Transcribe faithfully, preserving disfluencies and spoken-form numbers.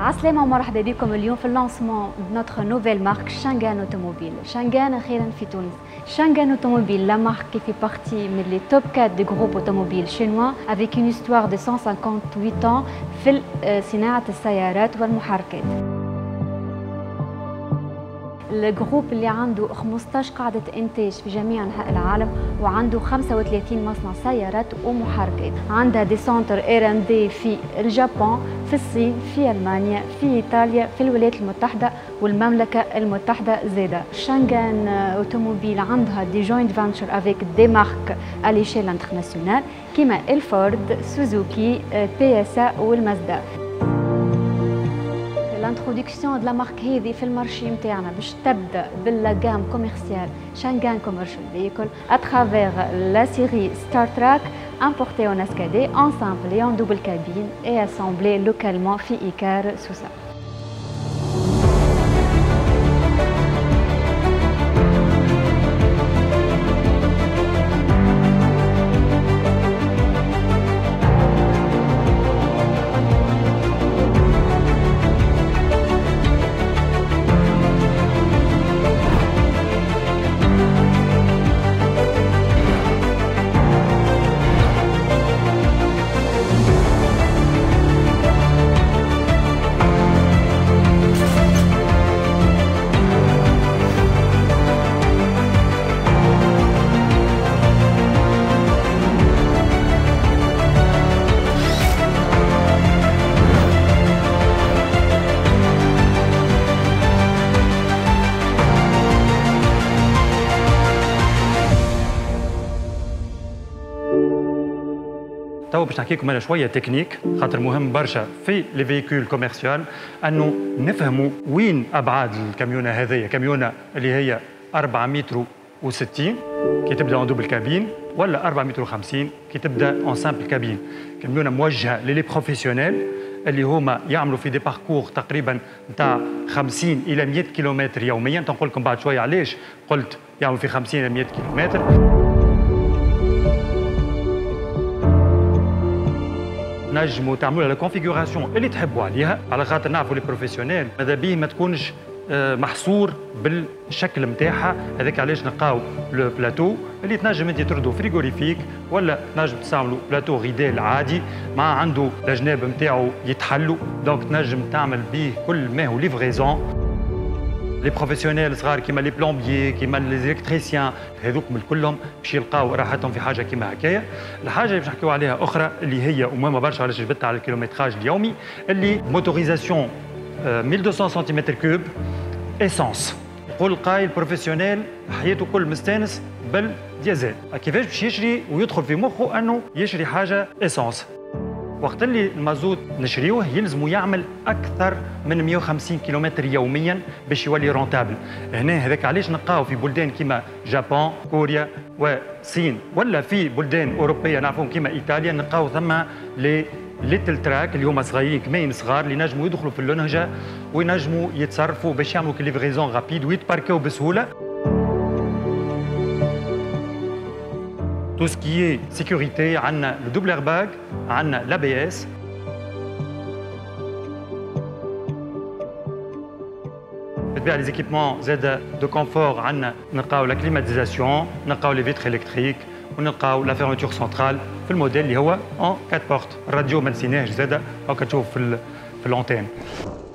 عسلامة ومرحبا بكم اليوم في اللانسمون نوتر نوفيل مارك شانغان اوتوموبيل. شانغان اخيرا في تونس. شانغان اوتوموبيل لا marque qui fait partie من les top quatre des groupes automobiles chinois avec une histoire de cent cinquante-huit ans في صناعة السيارات والمحركات. الجروب اللي عنده خمسطاش قاعدة إنتاج في جميع أنحاء العالم وعنده خمسة وثلاثين مصنع سيارات ومحركات. عندها دي سنتر ار ان دي في اليابان، في الصين، في ألمانيا، في إيطاليا، في الولايات المتحدة والمملكة المتحدة زادة. شانغان اوتوموبيل عندها دي جوينت فانتشر افيك دي مارك à l'échelle internationale كيما الفورد، سوزوكي، بي اس ا والمازدا. الانترودكسيون دو لا مارك هذه في المارشي نتاعنا باش تبدا بالجام كوميرسيال شانغان كوميرشال فيكول اترافير لا سيري ستار تراك importée en escadé, en simple et en double cabine et assemblée localement في إيكار سوسة. تو باش نحكي لكم على شويه تكنيك خاطر مهم برشا في لي فيكول كوميرسيال انه نفهموا وين ابعاد الكاميونه هذيا، كاميونه اللي هي أربعة متر وستين كي تبدا اون دوبل كابين ولا أربعة متر وخمسين كي تبدا اون سامبل كابين، كاميونه موجهه للي بروفيسيونيل اللي هما يعملوا في دي باركور تقريبا نتاع خمسين الى مئة كيلومتر يوميا. تنقول لكم بعد شويه علاش قلت يعملوا في خمسين الى مئة كيلومتر. نجموا تعملوا لها الكونفيغوراسيون اللي تحبوا عليها، على خاطر نعرفوا لي بروفيسيونيل ماذا بيه ما تكونش محصور بالشكل نتاعها. هذاك علاش نلقاو لو بلاتو اللي تنجم انت تردو فريغوريفيك ولا تنجم تستعملوا بلاتو غيدال عادي مع عنده الجناب نتاعو يتحلوا، دونك تنجم تعمل به كل ما هو ليفريزون. لي بروفيسيونيل صغار كيما لي بلومبيي كيما لي زيلكتريسيان هذوك من كلهم باش يلقاو راحتهم في حاجه كيما هكايا. الحاجه اللي باش نحكيو عليها اخرى اللي هي ومهمه برشا علاش جبتها على الكيلومتراج اليومي، اللي موتوريزاسيون ألف ومئتين سنتيمتر كوب اسانس. يقول القايل بروفيسيونيل حياته كل مستانس بالديازل، كيفاش باش يشري ويدخل في مخه انه يشري حاجه اسانس؟ وقت اللي المازوت نشريوه يلزموا يعمل اكثر من مئة وخمسين كيلومتر يوميا باش يولي رونتابل. هنا هذاك علاش نلقاو في بلدان كيما جابان، كوريا والصين ولا في بلدان اوروبيه نعرفوهم كيما ايطاليا نلقاو ثم لي ليتل تراك اللي هما صغيرين كمين صغار اللي ينجموا يدخلوا في اللنهجه وينجموا يتصرفوا باش يعملوا كليفريزون رابيد ويتباركاو بسهوله. Tout ce qui est sécurité, عندنا le double airbag, عندنا l'A B S. بالطبيعة les équipements زاد de confort عندنا نلقاو la climatisation, نلقاو les vitres électriques ونلقاو la fermeture centrale في الموديل اللي هو en quatre portes. الراديو ما نسيناهش زاد هاكا تشوف في في الانتين.